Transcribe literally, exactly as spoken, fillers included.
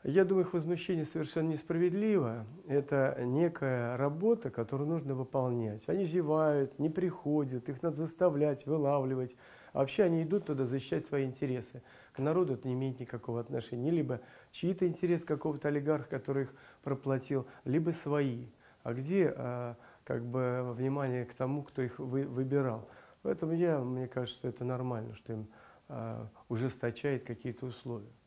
Я думаю, их возмущение совершенно несправедливо. Это некая работа, которую нужно выполнять. Они зевают, не приходят, их надо заставлять, вылавливать. А вообще они идут туда защищать свои интересы. К народу это не имеет никакого отношения. Либо чьи-то интересы какого-то олигарха, который их проплатил, либо свои. А где а, как бы внимание к тому, кто их вы, выбирал? Поэтому я, мне кажется, что это нормально, что им а, ужесточает какие-то условия.